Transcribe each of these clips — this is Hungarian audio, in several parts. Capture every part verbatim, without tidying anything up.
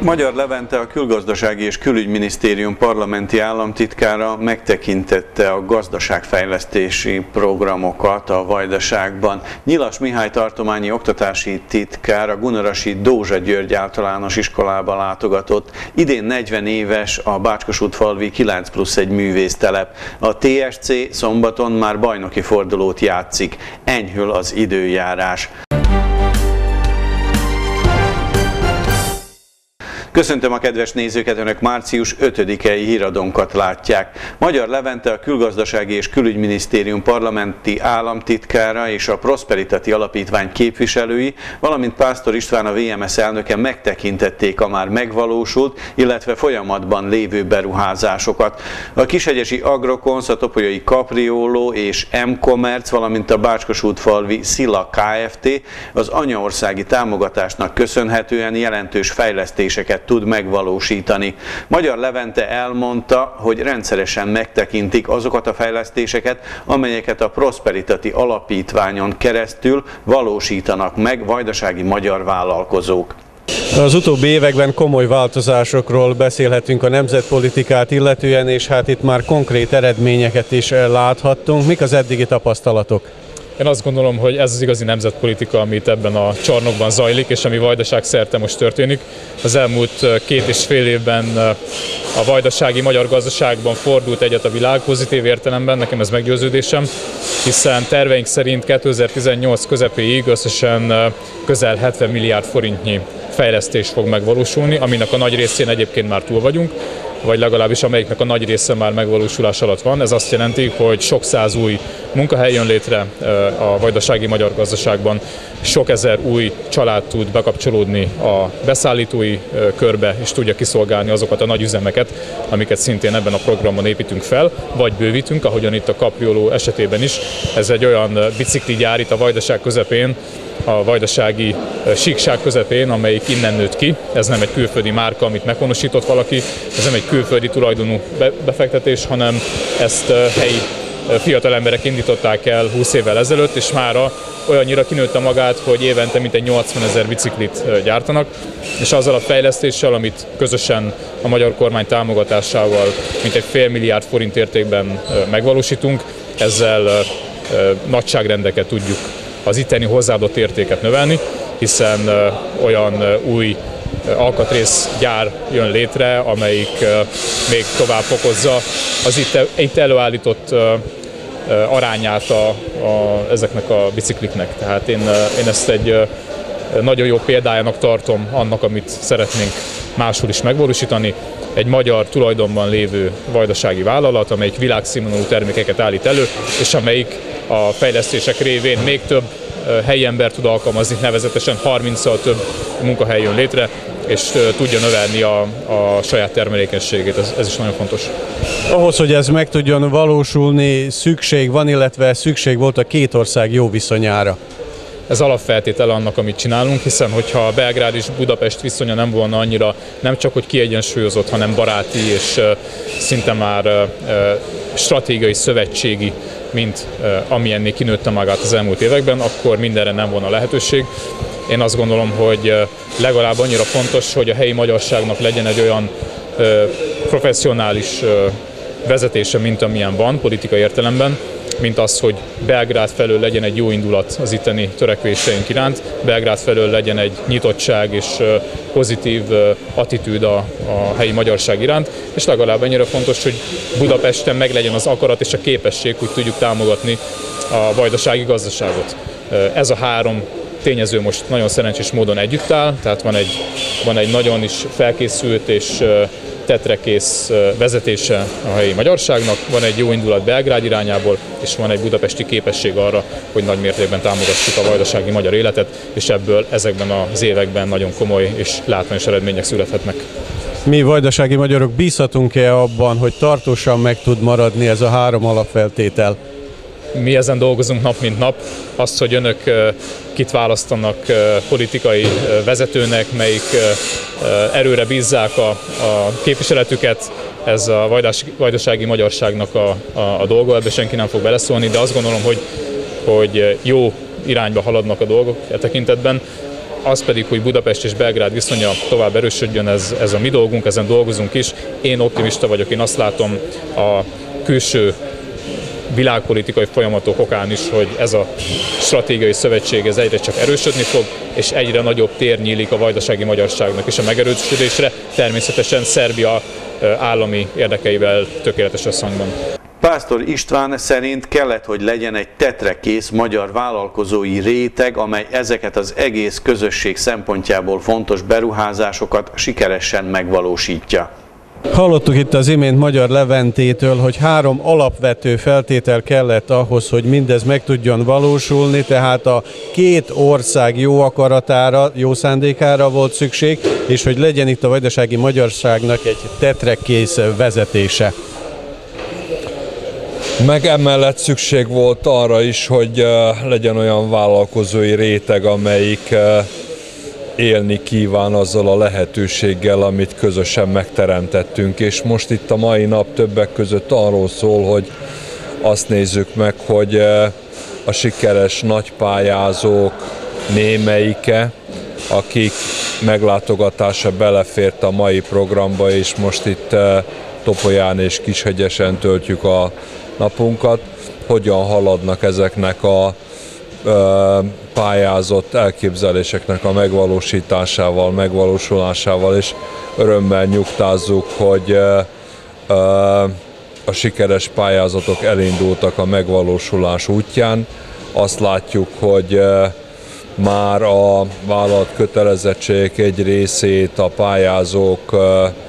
Magyar Levente, a Külgazdasági és Külügyminisztérium parlamenti államtitkára megtekintette a gazdaságfejlesztési programokat a Vajdaságban. Nyilas Mihály tartományi oktatási titkár a Gunarasi Dózsa György általános iskolába látogatott. Idén negyven éves a Bácskosútfalvi kilenc plusz egy művésztelep. A té es cé szombaton már bajnoki fordulót játszik. Enyhül az időjárás. Köszöntöm a kedves nézőket, önök március ötödikei híradónkat látják. Magyar Levente, a Külgazdasági és Külügyminisztérium parlamenti államtitkára és a Prosperitati Alapítvány képviselői, valamint Pásztor István, a vé em es elnöke megtekintették a már megvalósult, illetve folyamatban lévő beruházásokat. A Kishegyesi Agrokonsz, a Topolyai Capriolo és M-Commerce, valamint a Bácskosútfalvi Szila Kft. Az anyaországi támogatásnak köszönhetően jelentős fejlesztéseket tud megvalósítani. Magyar Levente elmondta, hogy rendszeresen megtekintik azokat a fejlesztéseket, amelyeket a Prosperitati Alapítványon keresztül valósítanak meg vajdasági magyar vállalkozók. Az utóbbi években komoly változásokról beszélhetünk a nemzetpolitikát illetően, és hát itt már konkrét eredményeket is láthattunk. Mik az eddigi tapasztalatok? Én azt gondolom, hogy ez az igazi nemzetpolitika, amit ebben a csarnokban zajlik, és ami Vajdaság szerte most történik. Az elmúlt két és fél évben a vajdasági magyar gazdaságban fordult egyet a világ pozitív értelemben, nekem ez meggyőződésem, hiszen terveink szerint kétezer-tizennyolc közepéig összesen közel hetven milliárd forintnyi fejlesztés fog megvalósulni, aminek a nagy részén egyébként már túl vagyunk, vagy legalábbis amelyiknek a nagy része már megvalósulás alatt van. Ez azt jelenti, hogy sok száz új munkahely jön létre a vajdasági magyar gazdaságban, sok ezer új család tud bekapcsolódni a beszállítói körbe, és tudja kiszolgálni azokat a nagy üzemeket, amiket szintén ebben a programon építünk fel, vagy bővítünk, ahogyan itt a Capriolo esetében is. Ez egy olyan bicikligyár itt a Vajdaság közepén, a vajdasági síkság közepén, amelyik innen nőtt ki. Ez nem egy külföldi márka, amit meghonosított valaki, ez nem egy külföldi tulajdonú befektetés, hanem ezt helyi fiatal emberek indították el húsz évvel ezelőtt, és mára olyannyira kinőtte magát, hogy évente mintegy nyolcvanezer biciklit gyártanak, és azzal a fejlesztéssel, amit közösen a magyar kormány támogatásával mintegy fél milliárd forint értékben megvalósítunk, ezzel nagyságrendeket tudjuk az itteni hozzáadott értéket növelni, hiszen olyan új alkatrészgyár jön létre, amelyik még tovább fokozza az itt, itt előállított arányát a, a, ezeknek a bicikliknek. Tehát én, én ezt egy nagyon jó példájának tartom annak, amit szeretnénk máshol is megvalósítani. Egy magyar tulajdonban lévő vajdasági vállalat, amelyik világszínvonalú termékeket állít elő, és amelyik a fejlesztések révén még több helyi ember tud alkalmazni, nevezetesen harminccal több munkahely jön létre, és tudja növelni a, a saját termelékenységét, ez, ez is nagyon fontos. Ahhoz, hogy ez meg tudjon valósulni, szükség van, illetve szükség volt a két ország jó viszonyára. Ez alapfeltétele annak, amit csinálunk, hiszen hogyha Belgrád és Budapest viszonya nem volna annyira nem csak hogy kiegyensúlyozott, hanem baráti és szinte már stratégiai szövetségi, mint amilyenné kinőtte magát az elmúlt években, akkor mindenre nem volna lehetőség. Én azt gondolom, hogy legalább annyira fontos, hogy a helyi magyarságnak legyen egy olyan professzionális vezetése, mint amilyen van politikai értelemben, mint az, hogy Belgrád felől legyen egy jó indulat az itteni törekvéseink iránt, Belgrád felől legyen egy nyitottság és pozitív attitűd a, a helyi magyarság iránt, és legalább ennyire fontos, hogy Budapesten meg legyen az akarat és a képesség, hogy tudjuk támogatni a vajdasági gazdaságot. Ez a három tényező most nagyon szerencsés módon együtt áll, tehát van egy, van egy nagyon is felkészült és tetrekész vezetése a helyi magyarságnak, van egy jó indulat Belgrád irányából, és van egy budapesti képesség arra, hogy nagy mértékben támogassuk a vajdasági magyar életet, és ebből ezekben az években nagyon komoly és látványos eredmények születhetnek. Mi vajdasági magyarok bízhatunk-e abban, hogy tartósan meg tud maradni ez a három alapfeltétel? Mi ezen dolgozunk nap mint nap. Azt, hogy önök kit választanak politikai vezetőnek, melyik erőre bízzák a, a képviseletüket, ez a vajdasági magyarságnak a, a, a dolga, ebbe senki nem fog beleszólni, de azt gondolom, hogy, hogy jó irányba haladnak a dolgok e tekintetben. Az pedig, hogy Budapest és Belgrád viszonya tovább erősödjön, ez, ez a mi dolgunk, ezen dolgozunk is. Én optimista vagyok, én azt látom a külső világpolitikai folyamatok okán is, hogy ez a stratégiai szövetség ez egyre csak erősödni fog, és egyre nagyobb tér nyílik a vajdasági magyarságnak is a megerősödésre, természetesen Szerbia állami érdekeivel tökéletes összhangban. Pásztor István szerint kellett, hogy legyen egy tetrekész magyar vállalkozói réteg, amely ezeket az egész közösség szempontjából fontos beruházásokat sikeresen megvalósítja. Hallottuk itt az imént Magyar Leventétől, hogy három alapvető feltétel kellett ahhoz, hogy mindez meg tudjon valósulni, tehát a két ország jó akaratára, jó szándékára volt szükség, és hogy legyen itt a vajdasági magyarságnak egy tetrekész vezetése. Meg emellett szükség volt arra is, hogy legyen olyan vállalkozói réteg, amelyik élni kíván azzal a lehetőséggel, amit közösen megteremtettünk. És most itt a mai nap többek között arról szól, hogy azt nézzük meg, hogy a sikeres nagypályázók némelyike, akik meglátogatása belefért a mai programba, és most itt Topolyán és Kishegyesen töltjük a napunkat, hogyan haladnak ezeknek a pályázott elképzeléseknek a megvalósításával, megvalósulásával, és örömmel nyugtázzuk, hogy a sikeres pályázatok elindultak a megvalósulás útján. Azt látjuk, hogy már a vállalt kötelezettségek egy részét a pályázók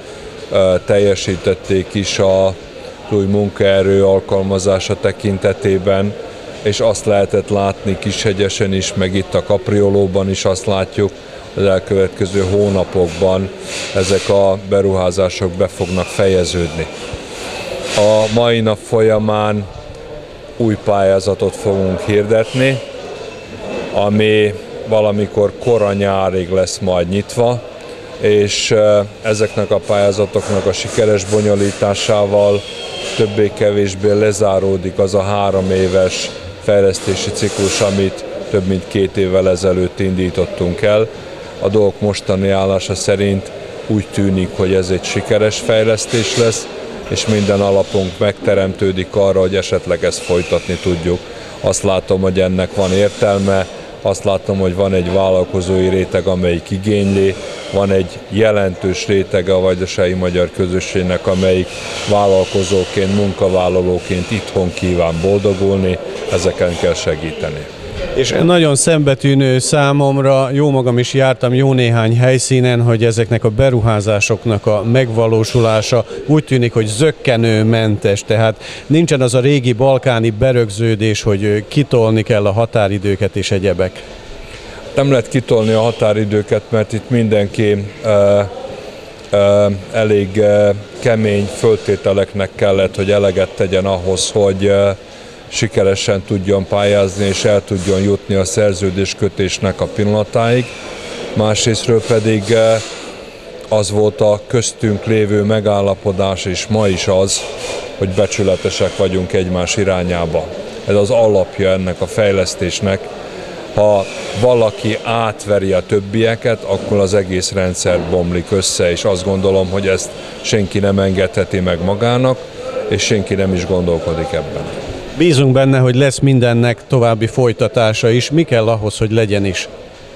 teljesítették is a új munkaerő alkalmazása tekintetében, és azt lehetett látni Kishegyesen is, meg itt a Kapriolóban is azt látjuk, az elkövetkező hónapokban ezek a beruházások be fognak fejeződni. A mai nap folyamán új pályázatot fogunk hirdetni, ami valamikor kora nyárig lesz majd nyitva, és ezeknek a pályázatoknak a sikeres bonyolításával többé-kevésbé lezáródik az a három éves fejlesztési ciklus, amit több mint két évvel ezelőtt indítottunk el. A dolgok mostani állása szerint úgy tűnik, hogy ez egy sikeres fejlesztés lesz, és minden alapunk megteremtődik arra, hogy esetleg ezt folytatni tudjuk. Azt látom, hogy ennek van értelme, azt látom, hogy van egy vállalkozói réteg, amelyik igényli, van egy jelentős rétege a vajdasági magyar közösségnek, amelyik vállalkozóként, munkavállalóként itthon kíván boldogulni, ezeken kell segíteni. És nagyon szembetűnő számomra, jó magam is jártam jó néhány helyszínen, hogy ezeknek a beruházásoknak a megvalósulása úgy tűnik, hogy zökkenőmentes, tehát nincsen az a régi balkáni berögződés, hogy kitolni kell a határidőket és egyebek. Nem lehet kitolni a határidőket, mert itt mindenki uh, uh, elég uh, kemény föltételeknek kellett, hogy eleget tegyen ahhoz, hogy uh, sikeresen tudjon pályázni és el tudjon jutni a szerződéskötésnek a pillanatáig. Másrésztről pedig az volt a köztünk lévő megállapodás, és ma is az, hogy becsületesek vagyunk egymás irányába. Ez az alapja ennek a fejlesztésnek. Ha valaki átveri a többieket, akkor az egész rendszer bomlik össze, és azt gondolom, hogy ezt senki nem engedheti meg magának, és senki nem is gondolkodik ebben. Bízunk benne, hogy lesz mindennek további folytatása is. Mi kell ahhoz, hogy legyen is?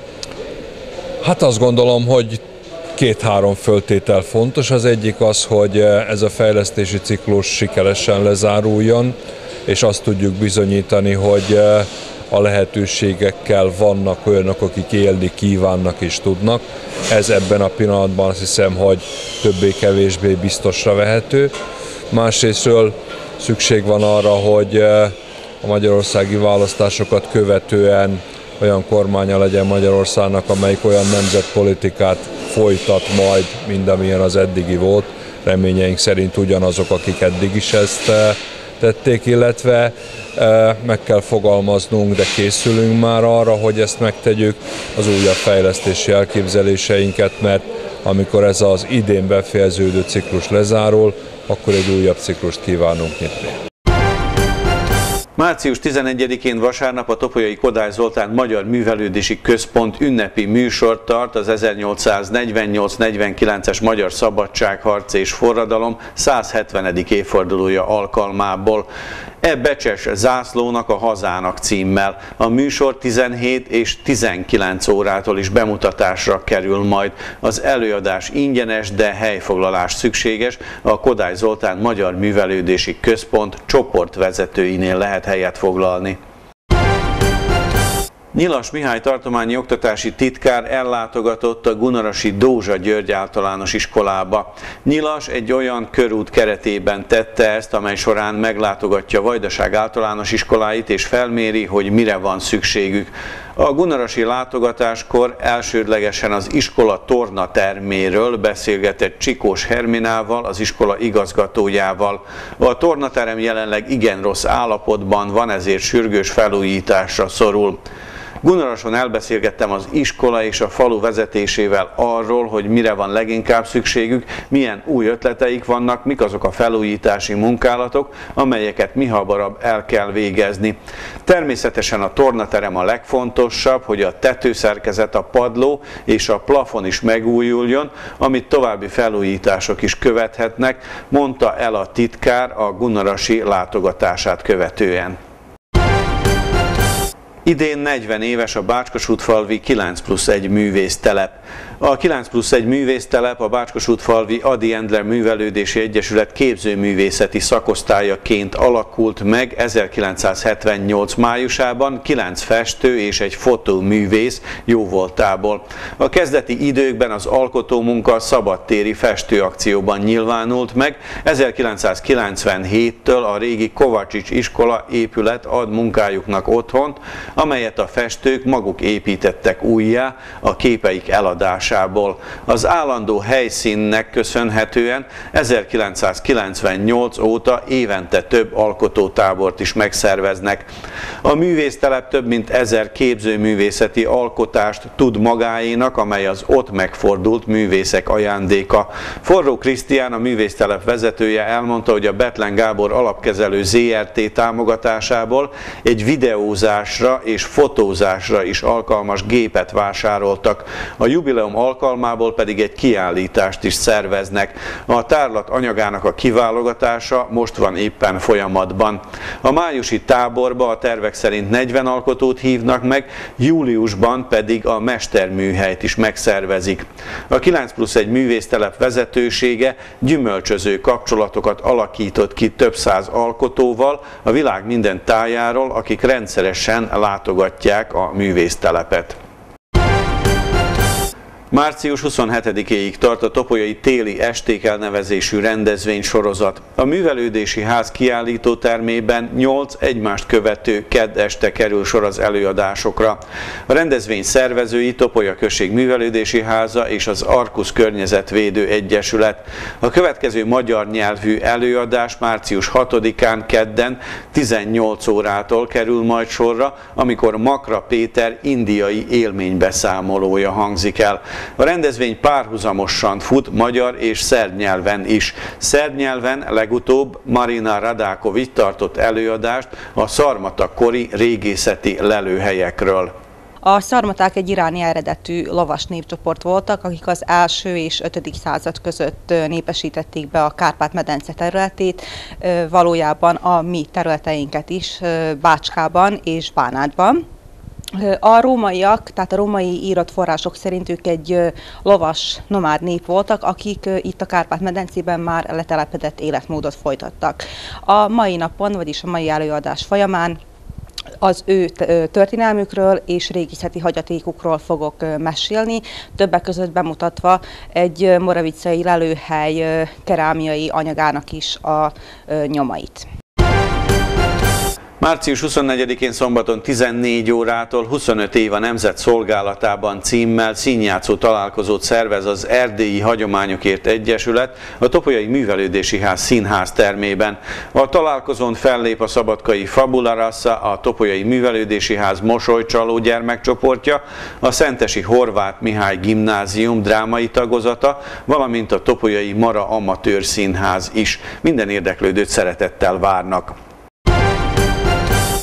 Hát azt gondolom, hogy két-három föltétel fontos. Az egyik az, hogy ez a fejlesztési ciklus sikeresen lezáruljon, és azt tudjuk bizonyítani, hogy a lehetőségekkel vannak olyanok, akik élni kívánnak és tudnak. Ez ebben a pillanatban azt hiszem, hogy többé-kevésbé biztosra vehető. Másrésztről szükség van arra, hogy a magyarországi választásokat követően olyan kormánya legyen Magyarországnak, amelyik olyan nemzetpolitikát folytat majd, mint amilyen az eddigi volt. Reményeink szerint ugyanazok, akik eddig is ezt tették, illetve meg kell fogalmaznunk, de készülünk már arra, hogy ezt megtegyük, az újabb fejlesztési elképzeléseinket, mert amikor ez az idén befejeződő ciklus lezárul, akkor egy újabb ciklust kívánunk nyitni. március tizenegyedikén vasárnap a Topolyai Kodály Zoltán Magyar Művelődési Központ ünnepi műsort tart az ezernyolcszáznegyvennyolc negyvenkilences magyar szabadságharc és forradalom száz hetvenedik évfordulója alkalmából. E becses zászlónak a hazának címmel. A műsor tizenhét és tizenkilenc órától is bemutatásra kerül majd. Az előadás ingyenes, de helyfoglalás szükséges. A Kodály Zoltán Magyar Művelődési Központ csoportvezetőinél lehet helyet foglalni. Nyilas Mihály tartományi oktatási titkár ellátogatott a gunarasi Dózsa György általános iskolába. Nyilas egy olyan körút keretében tette ezt, amely során meglátogatja Vajdaság általános iskoláit és felméri, hogy mire van szükségük. A gunarasi látogatáskor elsődlegesen az iskola tornaterméről beszélgetett Csikós Herminával, az iskola igazgatójával. A tornaterem jelenleg igen rossz állapotban van, ezért sürgős felújításra szorul. Gunarason elbeszélgettem az iskola és a falu vezetésével arról, hogy mire van leginkább szükségük, milyen új ötleteik vannak, mik azok a felújítási munkálatok, amelyeket mihamarabb el kell végezni. Természetesen a tornaterem a legfontosabb, hogy a tetőszerkezet, a padló és a plafon is megújuljon, amit további felújítások is követhetnek, mondta el a titkár a gunarasi látogatását követően. Idén negyven éves a Bácskosútfalvi kilenc plusz egy művésztelep. A kilenc plusz egy művésztelep a Bácskosútfalvi Ady Endler Művelődési Egyesület képzőművészeti szakosztályaként alakult meg ezerkilencszázhetvennyolc májusában kilenc festő és egy fotóművész jóvoltából. A kezdeti időkben az alkotómunka szabadtéri festőakcióban nyilvánult meg, ezerkilencszázkilencvenhéttől a régi Kovacsics iskola épület ad munkájuknak otthont, amelyet a festők maguk építettek újjá a képeik eladásából. Az állandó helyszínnek köszönhetően ezerkilencszázkilencvennyolc óta évente több alkotótábort is megszerveznek. A művésztelep több mint ezer képzőművészeti alkotást tud magáénak, amely az ott megfordult művészek ajándéka. Forró Krisztián, a művésztelep vezetője elmondta, hogy a Bethlen Gábor Alapkezelő zé er té támogatásából egy videózásra és fotózásra is alkalmas gépet vásároltak. A jubileum alkalmából pedig egy kiállítást is szerveznek. A tárlat anyagának a kiválogatása most van éppen folyamatban. A májusi táborba a tervek szerint negyven alkotót hívnak meg, júliusban pedig a mesterműhelyt is megszervezik. A kilenc plusz egy művésztelep vezetősége gyümölcsöző kapcsolatokat alakított ki több száz alkotóval a világ minden tájáról, akik rendszeresen látogatják a művésztelepet. március huszonhetedikéig tart a Topolyai Téli Esték elnevezésű rendezvénysorozat. A Művelődési Ház kiállító termében nyolc egymást követő kedd este kerül sor az előadásokra. A rendezvény szervezői Topolya Község Művelődési Háza és az Arkusz Környezetvédő Egyesület. A következő magyar nyelvű előadás március hatodikán kedden tizennyolc órától kerül majd sorra, amikor Makra Péter indiai élménybeszámolója hangzik el. A rendezvény párhuzamosan fut magyar és szerb nyelven is. Szerb nyelven legutóbb Marina Radákovics tartott előadást a szarmata kori régészeti lelőhelyekről. A szarmaták egy iráni eredetű lovas népcsoport voltak, akik az első és ötödik század között népesítették be a Kárpát-medence területét, valójában a mi területeinket is, Bácskában és Bánátban. A rómaiak, tehát a római írott források szerint ők egy lovas nomád nép voltak, akik itt a Kárpát-medencében már letelepedett életmódot folytattak. A mai napon, vagyis a mai előadás folyamán az ő történelmükről és régészeti hagyatékukról fogok mesélni, többek között bemutatva egy moravicai lelőhely kerámiai anyagának is a nyomait. március huszonnegyedikén szombaton tizennégy órától huszonöt év a Nemzet Szolgálatában címmel színjátszó találkozót szervez az Erdélyi Hagyományokért Egyesület a Topolyai Művelődési Ház színház termében. A találkozón fellép a szabadkai Fabula Rasa, a Topolyai Művelődési Ház mosolycsaló gyermekcsoportja, a Szentesi Horváth Mihály Gimnázium drámai tagozata, valamint a Topolyai Mara Amatőr Színház is. Minden érdeklődőt szeretettel várnak.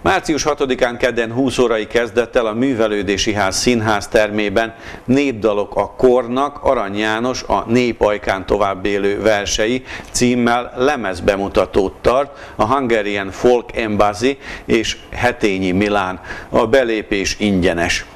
március hatodikán kedden húsz órai kezdettel a Művelődési Ház színház termében Népdalok a kornak Arany János a Nép ajkán továbbélő versei címmel lemezbemutatót tart a Hungarian Folk Embassy és Hetényi Milán. A belépés ingyenes.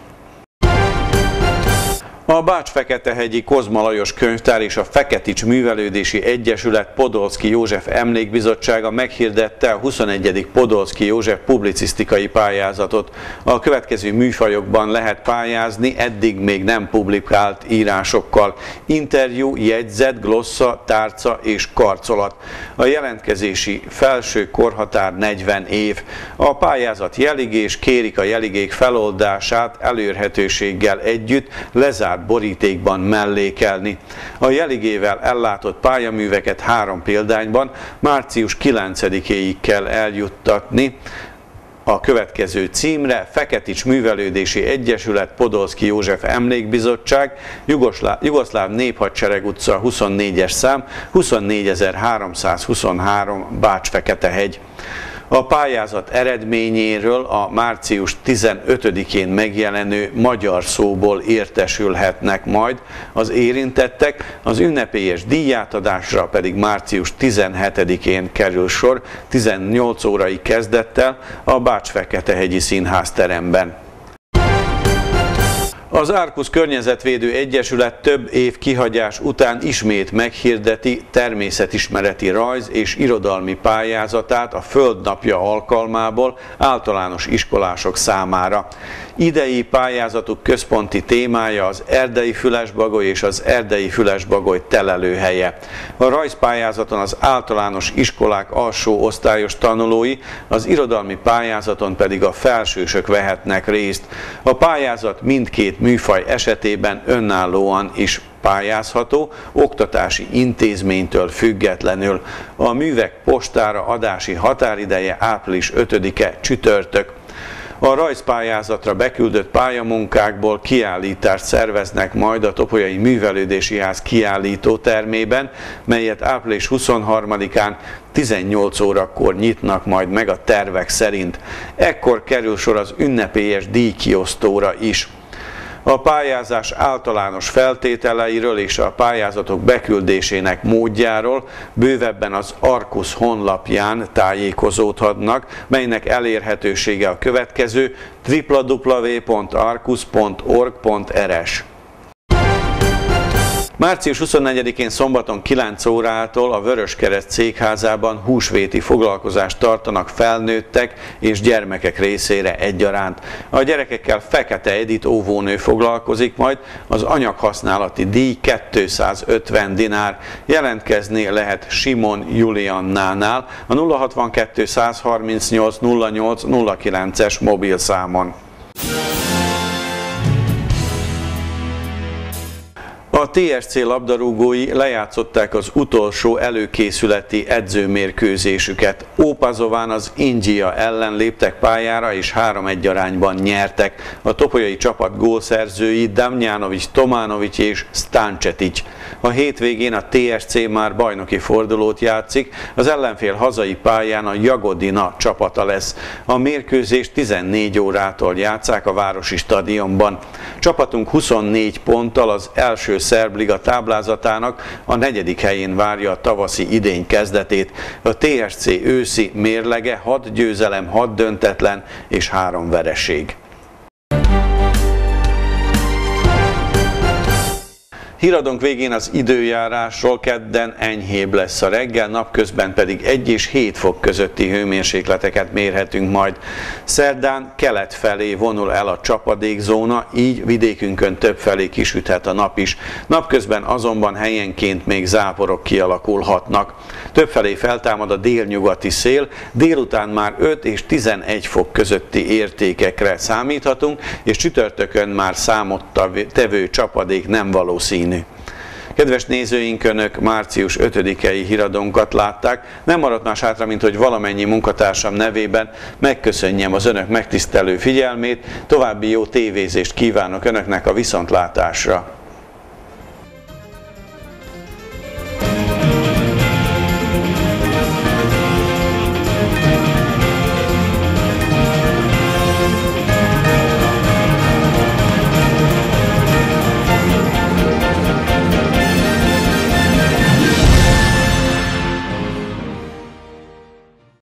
A Bács-Feketehegyi Kozma Lajos Könyvtár és a Feketics Művelődési Egyesület Podolszky József Emlékbizottsága meghirdette a huszonegyedik Podolszky József publicisztikai pályázatot. A következő műfajokban lehet pályázni eddig még nem publikált írásokkal: interjú, jegyzet, glossza, tárca és karcolat. A jelentkezési felső korhatár negyven év. A pályázat jeligés kérik a jeligék feloldását elérhetőséggel együtt lezárt borítékban mellékelni. A jeligével ellátott pályaműveket három példányban március kilencedikéig kell eljuttatni a következő címre: Feketics Művelődési Egyesület, Podolszky József Emlékbizottság, Jugoszláv, Jugoszláv Néphadsereg utca huszonnégyes szám, huszonnégyezer-háromszázhuszonhárom, Bács-Feketehegy. A pályázat eredményéről a március tizenötödikén megjelenő Magyar Szóból értesülhetnek majd az érintettek, az ünnepélyes díjátadásra pedig március tizenhetedikén kerül sor tizennyolc órai kezdettel a Bács-Feketehegyi Színházteremben. Az Arcus Környezetvédő Egyesület több év kihagyás után ismét meghirdeti természetismereti rajz és irodalmi pályázatát a Földnapja alkalmából általános iskolások számára. Idei pályázatuk központi témája az erdei fülesbagoly és az erdei fülesbagoly telelőhelye. A rajzpályázaton az általános iskolák alsó osztályos tanulói, az irodalmi pályázaton pedig a felsősök vehetnek részt. A pályázat mindkét műfaj esetében önállóan is pályázható, oktatási intézménytől függetlenül. A művek postára adási határideje április ötödike, csütörtök. A rajzpályázatra beküldött pályamunkákból kiállítást szerveznek majd a Topolyai Művelődési Ház kiállító termében, melyet április huszonharmadikán tizennyolc órakor nyitnak majd meg a tervek szerint. Ekkor kerül sor az ünnepélyes díjkiosztóra is. A pályázás általános feltételeiről és a pályázatok beküldésének módjáról bővebben az Arcus honlapján tájékozódhatnak, melynek elérhetősége a következő: w w w pont arcus pont org pont r s. március huszonnegyedikén szombaton kilenc órától a Vöröskereszt Székházában húsvéti foglalkozást tartanak felnőttek és gyermekek részére egyaránt. A gyerekekkel Fekete Edit óvónő foglalkozik majd, az anyaghasználati díj kétszázötven dinár. Jelentkezni lehet Simon Juliannánál a nulla hatvankettő százharmincnyolc nulla nyolc nulla kilences mobilszámon. A té es cé labdarúgói lejátszották az utolsó előkészületi edzőmérkőzésüket. Ópazován az India ellen léptek pályára és három egy arányban nyertek. A topolyai csapat gólszerzői Damjanovic, Tománovic és Stancetic. A hétvégén a té es cé már bajnoki fordulót játszik, az ellenfél hazai pályán a Jagodina csapata lesz. A mérkőzést tizennégy órától játsszák a városi stadionban. Csapatunk huszonnégy ponttal az első szerbliga táblázatának a negyedik helyén várja a tavaszi idény kezdetét. A té es cé őszi mérlege hat győzelem, hat döntetlen és három vereség. Híradónk végén az időjárásról: kedden enyhébb lesz a reggel, napközben pedig egy és hét fok közötti hőmérsékleteket mérhetünk majd. Szerdán kelet felé vonul el a csapadékzóna, így vidékünkön többfelé kisüthet a nap is. Napközben azonban helyenként még záporok kialakulhatnak. Többfelé feltámad a délnyugati szél, délután már öt és tizenegy fok közötti értékekre számíthatunk, és csütörtökön már számottevő csapadék nem valószínű. Kedves nézőink, Önök március ötödikei híradónkat látták. Nem maradt más hátra, mint hogy valamennyi munkatársam nevében megköszönjem az Önök megtisztelő figyelmét. További jó tévézést kívánok Önöknek a viszontlátásra.